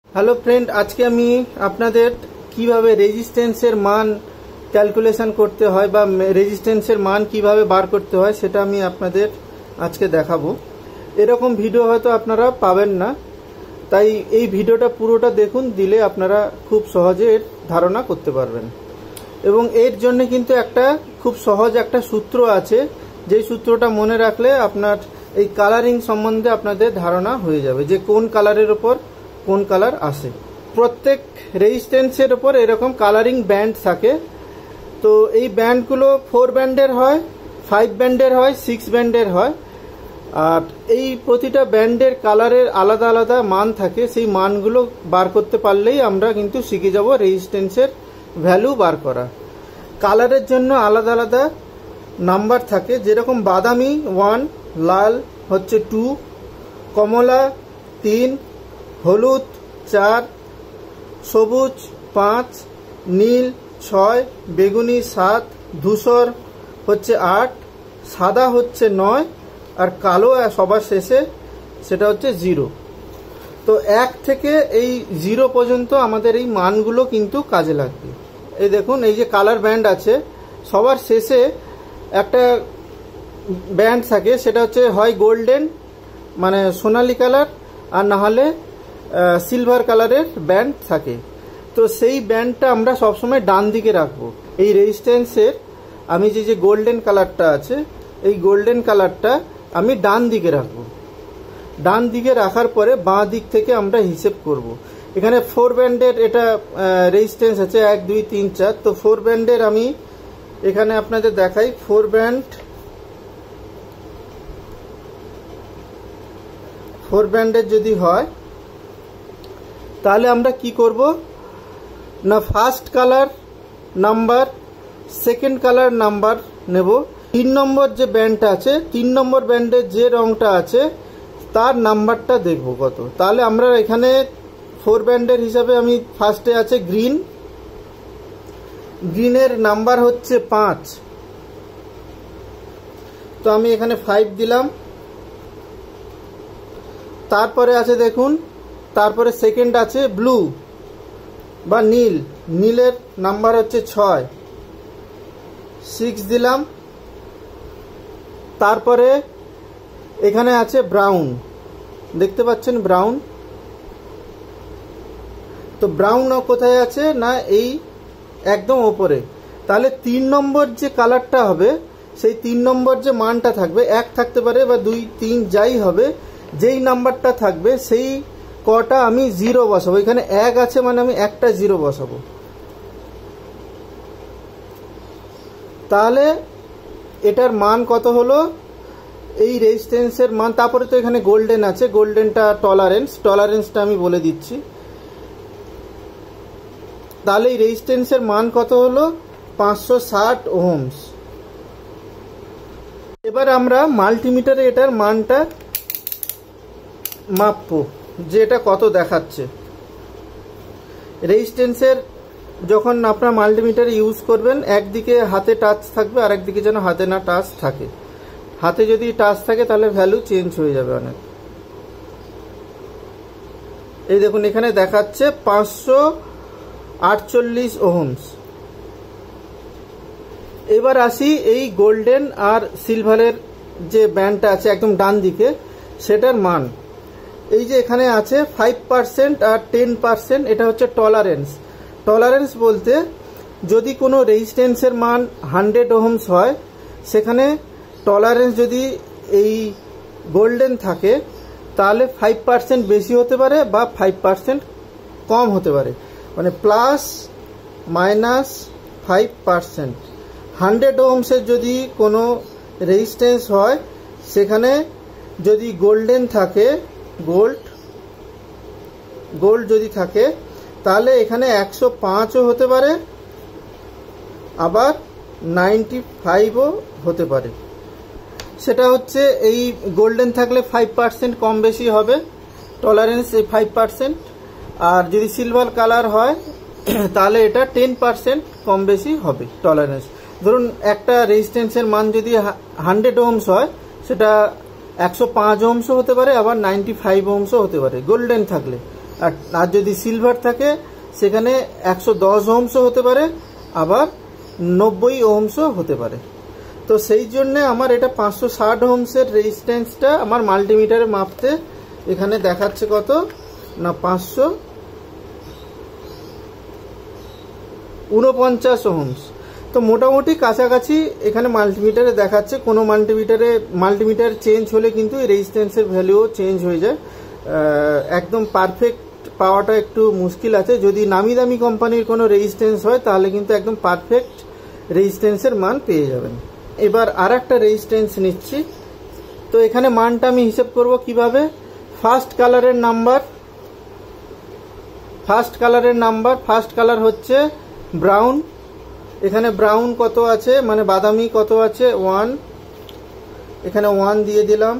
Hello friend, আজকে আমি আপনাদের কিভাবে রেজিস্ট্যান্সের মান ক্যালকুলেশন করতে হয় বা রেজিস্ট্যান্সের মান কিভাবে বার করতে হয় সেটা আমি আপনাদের আজকে দেখাবো। এরকম ভিডিও হয়তো আপনারা পাবেন না, তাই এই ভিডিওটা পুরোটা দেখুন, দিলে আপনারা খুব সহজে এর ধারণা করতে পারবেন। এবং এর জন্য কিন্তু একটা খুব সহজ একটা সূত্র আছে, যেই সূত্রটা মনে রাখলে আপনার এই কালারিং সম্বন্ধে আপনাদের ধারণা হয়ে যাবে যে কোন কালারের উপর কোন কালার আসে। প্রত্যেক রেজিস্ট্যান্সের উপর এরকম কালারিং ব্যান্ড থাকে। তো এই ব্যান্ডগুলো 4 ব্যান্ডের হয়, 5 ব্যান্ডের হয়, 6 ব্যান্ডের হয়। আর এই প্রতিটা ব্যান্ডের কালারের আলাদা আলাদা মান থাকে। সেই মানগুলো বার করতে পারলেই আমরা কিন্তু শিখে যাব রেজিস্ট্যান্সের ভ্যালু বার করা। কালারের জন্য আলাদা আলাদা নাম্বার থাকে, যেরকম বাদামি 1, লাল হচ্ছে 2, কমলা 3, হলুদ 4, সবুজ 5, নীল 6, বেগুনি 7, ধূসর হচ্ছে 8, সাদা হচ্ছে 9, আর কালো সবার শেষে সেটা হচ্ছে 0। তো 1 থেকে এই 0 পর্যন্ত আমাদের এই মানগুলো কিন্তু কাজে লাগবে। এই দেখুন, এই যে কালার ব্যান্ড আছে, সবার শেষে একটা ব্যান্ড থাকে, সেটা হচ্ছে হয় গোল্ডেন মানে সোনালী কালার, আর না হলে সিলভার কালারের ব্যান্ড থাকে। তো সেই ব্যান্ডটা আমরা সবসময় ডান দিকে রাখবো। এই রেজিস্ট্যান্সের আমি যে গোল্ডেন কালারটা আছে, এই গোল্ডেন কালারটা আমি ডান দিকে রাখবো। ডান দিকে রাখার পরে বাঁ দিক থেকে আমরা হিসেব করব। এখানে 4 ব্যান্ডের এটা রেজিস্ট্যান্স আছে, 1 2 3 4। তো 4 ব্যান্ডের আমি এখানে আপনাদের দেখাই। 4 ব্যান্ডের যদি হয় তাহলে আমরা কি করব না, first colour number, second colour number নেব। 3 নম্বর যে ব্যান্ডটা আছে, 3 নম্বর ব্যান্ডের যে রংটা আছে তার নাম্বারটা দেখব কত। তাহলে আমরা এখানে 4 ব্যান্ডের হিসাবে আমি ফার্স্টে আছে গ্রিন, গ্রিনের নাম্বার হচ্ছে 5। তো আমি এখানে 5 দিলাম। তারপরে আছে দেখুন, তারপরে সেকেন্ড আছে ব্লু বা নীল, নীলের নাম্বার হচ্ছে 6, 6 দিলাম। তারপরে এখানে আছে ব্রাউন, দেখতে পাচ্ছেন ব্রাউন। তো ব্রাউন কোথায় আছে না, এই একদম ওপরে। তাহলে 3 নম্বর যে কালারটা হবে, সেই 3 নম্বর যে মানটা থাকবে, 1 থাকতে পারে বা 2 3 যাই হবে, যেই নাম্বারটা থাকবে সেই কটা আমি 0 বসাবো। এখানে 1 আছে মানে আমি একটা 0 বসাবো। তাহলে এটার মান কত হলো, এই রেজিস্ট্যান্সের মান। তারপরে তো এখানে গোল্ডেন আছে, গোল্ডেনটা টলারেন্সটা আমি বলে দিচ্ছি। তাহলে এই রেজিস্ট্যান্সের মান কত হলো, 560 ওহমস। এবার আমরা মাল্টিমিটারে এটার মানটা মাপবো যে এটা কত দেখাচ্ছে। রেজিস্ট্যান্সের যখন আপনার মাল্টিমিটার ইউজ করবেন, একদিকে হাতে টাচ থাকবে আর একদিকে যেন হাতে না টাচ থাকে। হাতে যদি টাচ থাকে তাহলে ভ্যালু চেঞ্জ হয়ে যাবে অনেক। এই দেখুন, এখানে দেখাচ্ছে 548 ওহমস। এবার আসি এই গোল্ডেন আর সিলভারের যে ব্যান্ডটা আছে একদম ডান দিকে, সেটার মান। এই যে এখানে আছে 5% আর 10%, এটা হচ্ছে টলারেন্স। টলারেন্স বলতে যদি কোনো রেজিস্ট্যান্সের মান 100 ওহমস হয়, সেখানে টলারেন্স যদি এই গোল্ডেন থাকে তাহলে 5% বেশি হতে পারে বা 5% কম হতে পারে, মানে প্লাস মাইনাস 5%। 100 ওহমসের যদি কোনো রেজিস্ট্যান্স হয়, সেখানে যদি গোল্ডেন থাকে, গোল্ড যদি থাকে, তাহলে এখানে 105ও হতে পারে, আবার 95ও হতে পারে। সেটা হচ্ছে এই গোল্ডেন থাকলে 5% কম বেশি হবে টলারেন্স, এই 5%। আর যদি সিলভার কালার হয় তাহলে এটা 10% কম বেশি হবে টলারেন্স। ধরুন একটা রেজিস্ট্যান্সের মান যদি 100 ওহমস হয়, সেটা 105 ওহমসও হতে পারে, আবার 95 ওহমসও হতে পারে গোল্ডেন থাকলে। আর যদি সিলভার থাকে সেখানে 110 ওহমসও হতে পারে, আবার 90 ওহমসও হতে পারে। তো সেই জন্য আমার এটা 560 ওহমসের রেজিস্ট্যান্সটা আমার মাল্টিমিটারে মাপতে এখানে দেখাচ্ছে কত না 549 ওহমস। তো মোটামুটি কাছাকাছি এখানে মাল্টিমিটারে দেখাচ্ছে। কোনো মাল্টিমিটার চেঞ্জ হলে কিন্তু এই রেজিস্ট্যান্সের ভ্যালুও চেঞ্জ হয়ে যায়। একদম পারফেক্ট পাওয়াটা একটু মুশকিল আছে। যদি নামি দামি কোম্পানির কোনো রেজিস্ট্যান্স হয় তাহলে কিন্তু একদম পারফেক্ট রেজিস্ট্যান্সের মান পেয়ে যাবেন। এবার আর একটা রেজিস্ট্যান্স নিচ্ছি। তো এখানে মানটা আমি হিসেব করব কিভাবে। ফার্স্ট কালারের নাম্বার ফার্স্ট কালার হচ্ছে ব্রাউন। এখানে ব্রাউন কত আছে, মানে বাদামি কত আছে 1, এখানে 1 দিয়ে দিলাম।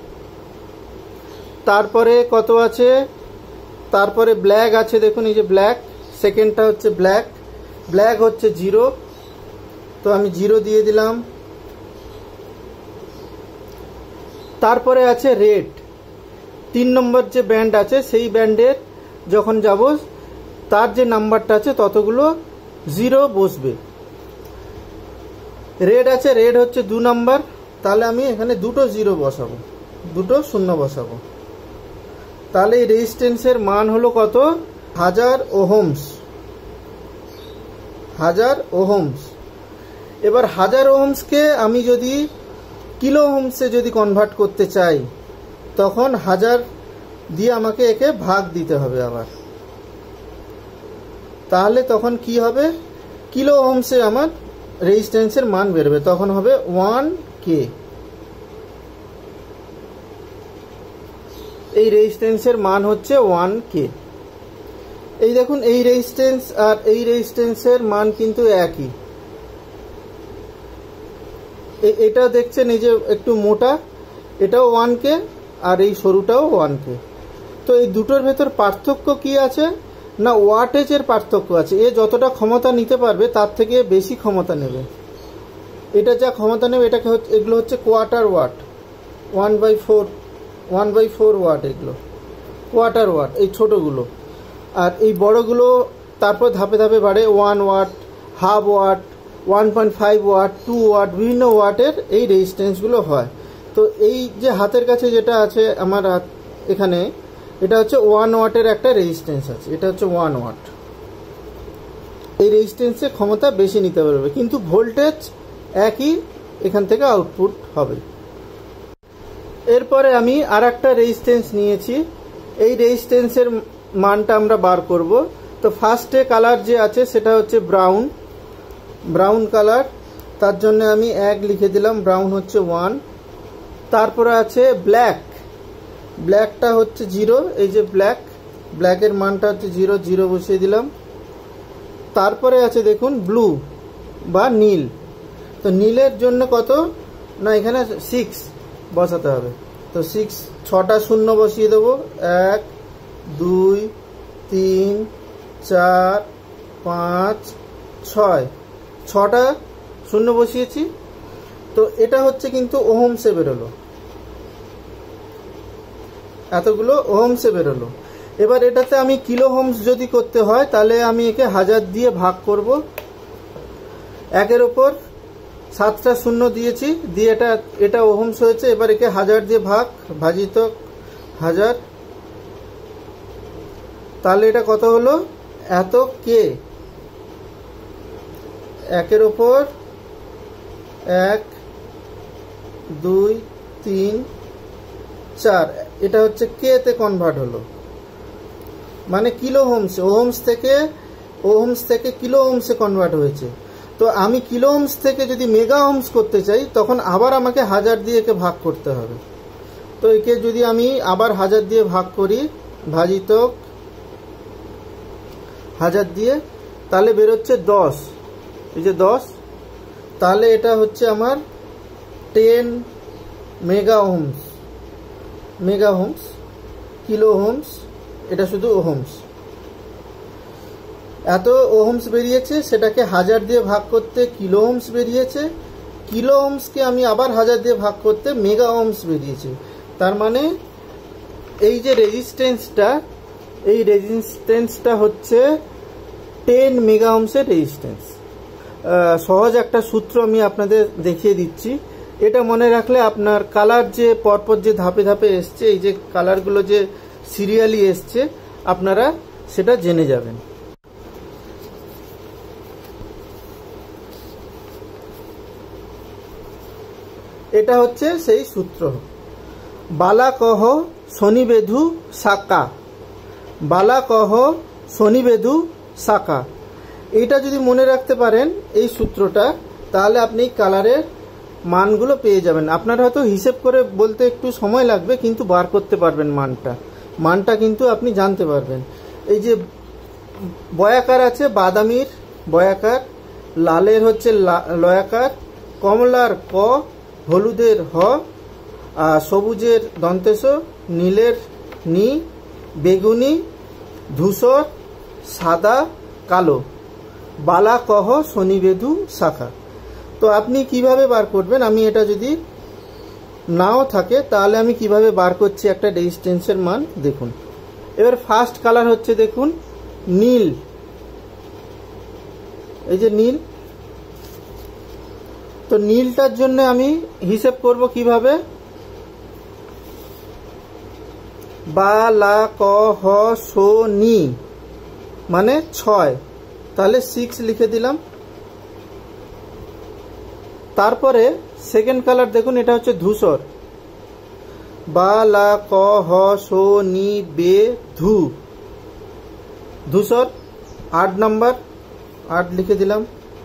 তারপরে কত আছে, তারপরে ব্ল্যাক আছে, দেখুন এই যে ব্ল্যাক, সেকেন্ডটা হচ্ছে ব্ল্যাক হচ্ছে 0, তো আমি 0 দিয়ে দিলাম। তারপরে আছে রেড, 3 নম্বর যে ব্যান্ড আছে সেই ব্যান্ডের যখন যাব তার যে নাম্বারটা আছে ততগুলো 0 বসবে। রেড আছে, রেড হচ্ছে 2 নাম্বার, তাহলে আমি এখানে 2টো 0 বসাবো, 2টো 0 বসাবো। তাহলে এই রেজিস্ট্যান্সের মান হলো কত 1000 ওহমস। এবার 1000 ওহমসকে আমি যদি কিলো ওহমসে যদি কনভার্ট করতে চাই তখন 1000 দিয়ে আমাকে একে ভাগ দিতে হবে আবার। তাহলে তখন কি হবে, কিলো ওহমসে আমার রেজিস্ট্যান্সের মান বেরোবে, তখন হবে 1K। এই রেজিস্ট্যান্সের মান হচ্ছে 1K। এই দেখুন এই রেজিস্ট্যান্স আর এই রেজিস্ট্যান্সের মান কিন্তু একই। এটা দেখছেন এই যে একটু মোটা, এটাও 1K আর এই সরুটাও 1K। তো এই দুটোর ভেতর পার্থক্য কি আছে না ওয়াটেজের পার্থক্য আছে। এ যতটা ক্ষমতা নিতে পারবে তার থেকে বেশি ক্ষমতা নেবে। এটা যা ক্ষমতা নেবে এটাকে এগুলো হচ্ছে কোয়ার্টার ওয়াট, 1/4 ওয়াট, এগুলো কোয়ার্টার ওয়াট এই ছোটগুলো। আর এই বড়গুলো তারপর ধাপে ধাপে বাড়ে 1 watt, half watt, 1.5 watt, 2 watt, বিভিন্ন ওয়াটের এই রেজিস্ট্যান্সগুলো হয়। তো এই যে হাতের কাছে যেটা আছে আমার এখানে, এটা হচ্ছে 1 ওয়াটের একটা রেজিস্ট্যান্স আছে, এটা হচ্ছে 1 ওয়াট। এই রেজিস্ট্যান্সে ক্ষমতা বেশি নিতে পারবে, কিন্তু ভোল্টেজ একই এখান থেকে আউটপুট হবে। এরপরে আমি আর একটা রেজিস্ট্যান্স নিয়েছি। এই রেজিস্ট্যান্সের মানটা আমরা বার করব। তো ফার্স্টে কালার যে আছে সেটা হচ্ছে ব্রাউন কালার, তার জন্য আমি 1 লিখে দিলাম, ব্রাউন হচ্ছে 1। তারপরে আছে ব্ল্যাকটা হচ্ছে 0, এই যে ব্ল্যাকের মানটা হচ্ছে 0 বসিয়ে দিলাম। তারপরে আছে দেখুন ব্লু বা নীল। তো নীলের জন্য কত না এখানে 6 বসাতে হবে। তো 6টা 0 বসিয়ে দেবো, 1 2 3 4 5 6টা 0 বসিয়েছি। তো এটা হচ্ছে কিন্তু ওহমসে বেরোলো, এতগুলো ওহমসে বেরোলো। এবার এটাতে আমি কিলো ওহমস যদি করতে হয় তাহলে আমি একে 1000 দিয়ে ভাগ করব। 1-এর ওপর 7টা 0 দিয়েছি, দিয়ে এটা ওহমস হয়েছে। এবার একে 1000 দিয়ে ভাজিত 1000, তাহলে এটা কত হলো এত কে। 1-এর ওপর 1 2 3 4, এটা হচ্ছে কে তে কনভার্ট হলো, মানে কিলো ওহমস থেকে কিলো ওহমসে কনভার্ট হয়েছে। তো আমি কিলো ওহমস থেকে যদি মেগা ওহমস করতে চাই তখন আবার আমাকে 1000 দিয়ে একে ভাগ করতে হবে। তো একে যদি আমি আবার 1000 দিয়ে ভাগ করি, ভাজিত 1000 দিয়ে, তাহলে বেরোচ্ছে 10, এই যে 10। তাহলে এটা হচ্ছে আমার 10 মেগা ওহমস। কিলো ওহমস, এটা শুধু ওহমস। এত ওহমস বেরিয়েছে, সেটাকে 1000 দিয়ে ভাগ করতে কিলো ওহমস বেরিয়েছে। কিলো ওহমসকে আমি আবার 1000 দিয়ে ভাগ করতে মেগা ওহমস বেরিয়েছে। তার মানে এই যে রেজিস্ট্যান্সটা এই রেজিস্ট্যান্সটা হচ্ছে 10 মেগা ওহমসের রেজিস্ট্যান্স। সহজ একটা সূত্র আমি আপনাদের দেখিয়ে দিচ্ছি। এটা মনে রাখলে আপনার কালার যে পরপর যে ধাপে ধাপে এসছে, এই যে কালারগুলো যে সিরিয়ালি এসছে, আপনারা সেটা জেনে যাবেন। এটা হচ্ছে সেই সূত্র। বালাকহ শনিবেধু শাকা, বালাকহ শনিবেধু শাকা। এইটা যদি মনে রাখতে পারেন এই সূত্রটা, তাহলে আপনি কালারের মানগুলো পেয়ে যাবেন। আপনার হয়তো হিসেব করে বলতে একটু সময় লাগবে, কিন্তু বার করতে পারবেন মানটা কিন্তু আপনি জানতে পারবেন। এই যে বয়াকার আছে, বাদামির বয়াকার, লালের হচ্ছে লয়াকার, কমলার ক, হলুদের হ, সবুজের দন্তেশ, নীলের নি, বেগুনি, ধূসর, সাদা, কালো। বালাকহ শনিবেধু শাখা। তো আপনি কিভাবে বার করবেন, আমি এটা যদি নাও থাকে তাহলে আমি কিভাবে বার করছি একটা রেজিস্ট্যান্সের মান দেখুন। এবার ফার্স্ট কালার হচ্ছে দেখুন নীল, এই যে নীল। তো নীলটার জন্য আমি হিসেব করব কিভাবে, বালাকহ শনি মানে 6, তাহলে 6 লিখে দিলাম। তারপরে সেকেন্ড কালার দেখুন, এটা হচ্ছে ধূসর, বালাকহ শনি বেধু, ধূসর 8 নাম্বার, 8 লিখে দিলাম।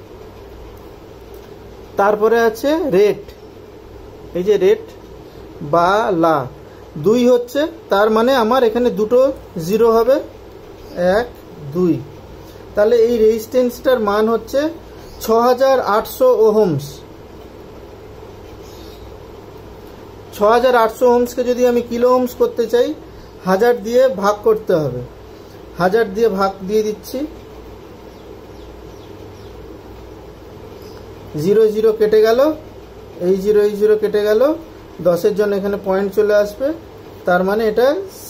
তারপরে আছে রেড, এই যে রেড, বালা 2 হচ্ছে, তার মানে আমার এখানে দুটো 0 হবে, 1 2। তাহলে এই রেজিস্ট্যান্সটার মান হচ্ছে 6800 ওহমস। 6800 ওহমসকে যদি আমি কিলো ওহমস করতে চাই, 1000 দিয়ে ভাগ করতে হবে। 1000 দিয়ে ভাগ দিয়ে দিচ্ছি, 0 0 কেটে গেল, এই 0 কেটে গেল, 10-এর জন্য এখানে পয়েন্ট চলে আসবে, তার মানে এটা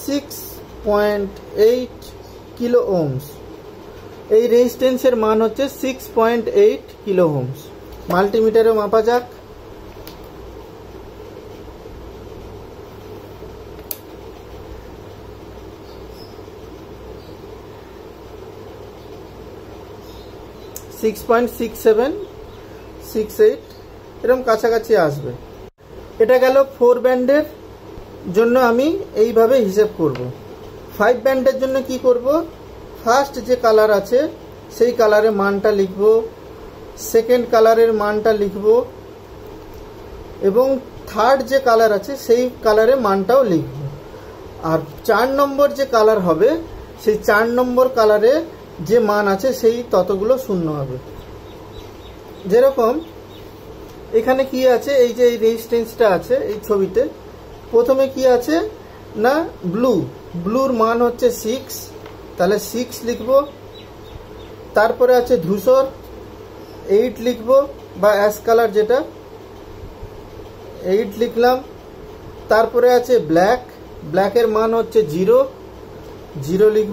6.8 কিলো ওহমস। এই রেজিস্ট্যান্সের মান হচ্ছে 6.8 কিলো ওহমস। মাল্টিমিটারে মাপা যাক। (6.6768) এরকম কাছাকাছি আসবে। এটা গেল 4 ব্যান্ডের জন্য আমি এইভাবে হিসেব করব। 5 ব্যান্ডের জন্য কি করব, ফার্স্ট যে কালার আছে সেই কালারের মানটা লিখব, সেকেন্ড কালারের মানটা লিখব, এবং থার্ড যে কালার আছে সেই কালারের মানটাও লিখব। আর 4 নম্বর যে কালার হবে সেই 4 নম্বর কালারে যে মান আছে সেই ততগুলো শূন্য হবে। যেরকম এখানে কি আছে, এই যে এই রেজিস্ট্যান্সটা আছে এই ছবিতে, প্রথমে কি আছে না ব্লু, ব্লুর মান হচ্ছে 6, তাহলে 6 লিখব। তারপরে আছে ধূসর 8 লিখব, বা অ্যাশ কালার যেটা, 8 লিখলাম। তারপরে আছে ব্ল্যাক, ব্ল্যাকের মান হচ্ছে 0 লিখব।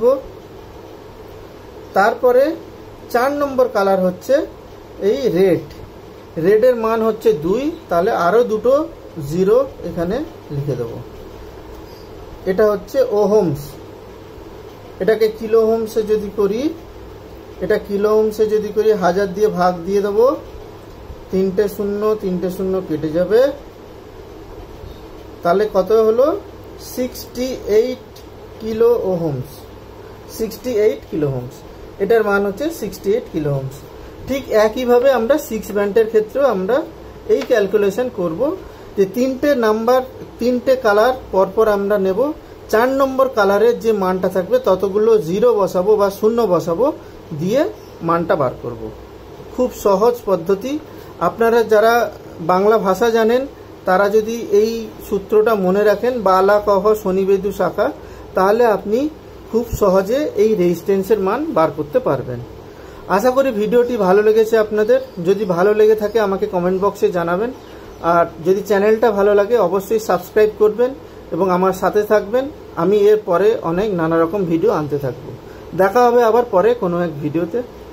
তারপরে 4 নম্বর কালার হচ্ছে এই রেড, রেডের মান হচ্ছে 2, তাহলে আরো দুটো 0 এখানে লিখে দেব। এটা হচ্ছে ওহমস। এটাকে কিলো ওহমসে যদি করি, এটা কিলো ওহমসে যদি করি 1000 দিয়ে ভাগ দিয়ে দেবো, 3টে 0 কেটে যাবে, তাহলে কত হলো 68 কিলো ওহমস। 68 কিলো ওহমস, এটার মান হচ্ছে 68 কিলো ওহমস। ঠিক একইভাবে আমরা 6 ব্যান্ডের ক্ষেত্রেও আমরা এই ক্যালকুলেশন করব, যে 3টে কালার পরপর আমরা নেব, 4 নম্বর কালারের যে মানটা থাকবে ততগুলো 0 বসাবো বা 0 বসাবো, দিয়ে মানটা বার করব। খুব সহজ পদ্ধতি। আপনারা যারা বাংলা ভাষা জানেন তারা যদি এই সূত্রটা মনে রাখেন, বালাকহ শনিবেধু শাখা, তাহলে আপনি খুব সহজে এই রেজিস্ট্যান্সের মান বার করতে পারবেন। আশা করি ভিডিওটি ভালো লেগেছে আপনাদের। যদি ভালো লেগে থাকে আমাকে কমেন্ট বক্সে জানাবেন, আর যদি চ্যানেলটা ভালো লাগে অবশ্যই সাবস্ক্রাইব করবেন এবং আমার সাথে থাকবেন। আমি এর পরে অনেক নানা রকম ভিডিও আনতে থাকবো। দেখা হবে আবার পরে কোনো এক ভিডিওতে।